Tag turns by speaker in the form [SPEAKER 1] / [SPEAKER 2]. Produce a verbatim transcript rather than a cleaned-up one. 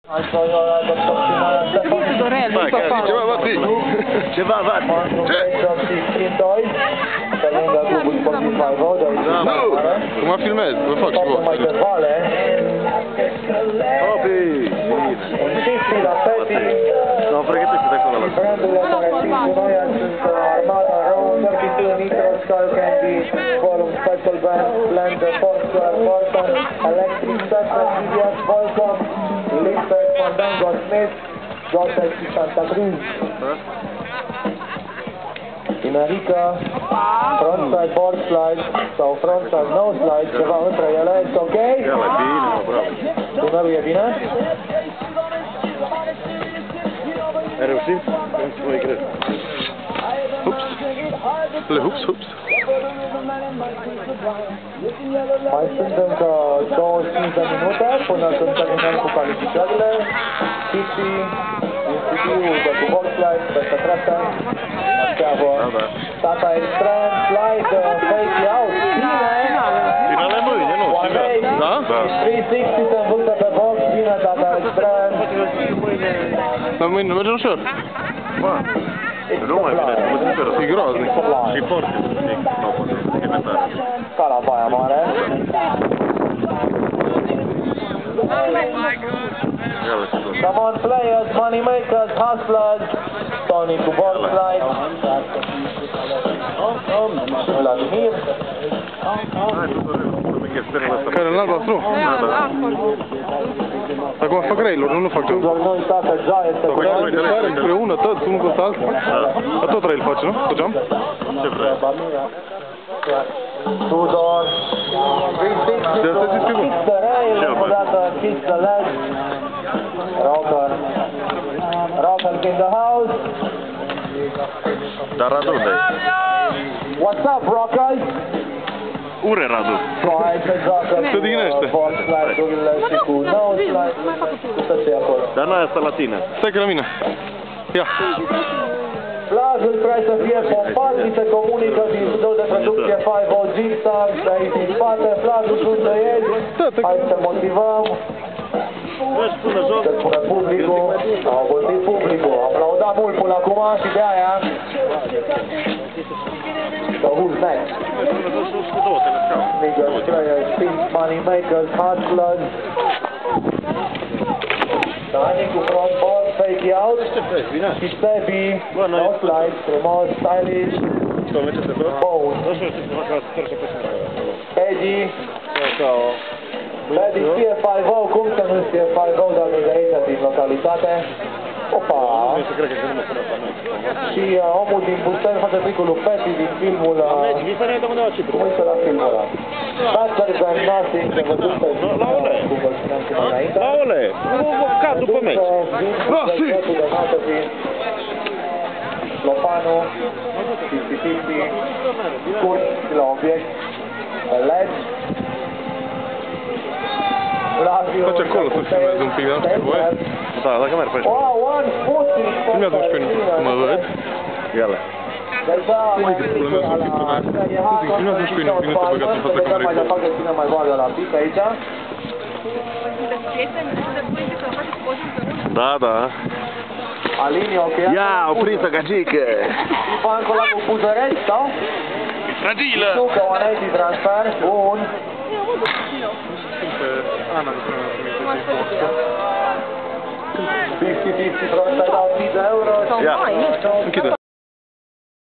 [SPEAKER 1] Vai, cari, ceva, vatti! Ceva, vatti! No! Come ha filmato? Come faccio qua? Opi! No, perché te sei con la
[SPEAKER 2] Santa Cruz. In Arica, frontside board slide sau frontside no slide, ceva între ele, este ok?
[SPEAKER 1] Ia, la bine, mă, bravo.
[SPEAKER 2] Tunelul e bine?
[SPEAKER 1] Ai reușit? Nu mai cred. Ups! Le hups, hups!
[SPEAKER 2] Mai sunt încă douăzeci și cinci de minute până când terminăm cu calificările. City, Institutul de cu box slide, peste trepte, așteavă Tata Extreme, slide, fake out, bine!
[SPEAKER 1] Finale mâine, nu? Da? Da.
[SPEAKER 2] trei șaizeci se învârte pe box, bine Tata Extreme.
[SPEAKER 1] Dar mâine nu merge ușor? Bă, nu mai bine, nu putem să răspund. E groaznic. Și foarte, zic, nu pot să e pe tare.
[SPEAKER 2] Ca la Baia Mare. Come on players, money makers, hustlers. Tony cu box slide. Vladimir.
[SPEAKER 1] Care în albastru? Acum fac railuri, nu, nu fac eu.
[SPEAKER 2] Nu uitați că Gia este cu
[SPEAKER 1] Care împreună, toți, unul cu altul. Dar tot rail face, nu? Făceam?
[SPEAKER 3] Ce vrei?
[SPEAKER 2] Tudor.
[SPEAKER 1] De asta zici că bun.
[SPEAKER 2] Kick the rail, încă o dată kick the leg. Rocker. Rocker in the house.
[SPEAKER 3] Dar Radu unde-i?
[SPEAKER 2] What's up, rockers?
[SPEAKER 3] Ure, Radu.
[SPEAKER 1] Se dignește.
[SPEAKER 2] Box slide-urile și cu no slide. Cu tot ce e acolo.
[SPEAKER 3] Dar n-aia asta la tine.
[SPEAKER 1] Stai că la mine. Ia.
[SPEAKER 2] Plajul trebuie să fie pompat și se comunică din studiul de producție cinci O G-Star de aici din spate. Plajul sunt de ești. Hai să motivăm. Se spune publicul. Au văzut publicul. Am aplaudat mult până acum și de aia. So who's next? Niggas, players, spins, money makers, hustlers. Dani cu front board, fake out. Și Sebi, no slide, frumos, stylish. Bone. Eddie. Eddie știe cinci O, cum să nu știe cinci O, dar nu de aici, din localitate. Opa! Și uh, omul din Buceni face tricul lui Peti din filmul... Uh, cum este la filmul ăla? Masters and Nothing, se văzut pe film, cum vă spuneam cum înainte.
[SPEAKER 3] La ole! Ca după meci.
[SPEAKER 2] Lopanu, cincizeci cincizeci, scurt la obiect, pe legi.
[SPEAKER 1] Faci acolo să filmezi un pic, dar nu știu voie.
[SPEAKER 3] Da, dacă merg pe
[SPEAKER 2] Wow, one forty!
[SPEAKER 1] Filmează-mă și pe mine, să mă văd.
[SPEAKER 3] Iale.
[SPEAKER 1] Ui, de pula mea, sunt filmul ăla. Zic, filmează-mă și pe mine, bine să băgați în fața camerei.
[SPEAKER 2] Mai departe ține mai goală la pic aici.
[SPEAKER 3] Da, da.
[SPEAKER 2] Alini, ok.
[SPEAKER 3] Ia, oprită, gagică!
[SPEAKER 2] Ivan acolo cu Puzărești, sau?
[SPEAKER 3] Fragilă!
[SPEAKER 2] Nu, că one eighty transfer, bun.
[SPEAKER 1] Ana, nu trebuie să mi-e
[SPEAKER 2] cincizeci cincizeci frontside out mii de euro.
[SPEAKER 3] Ia!
[SPEAKER 1] Închide.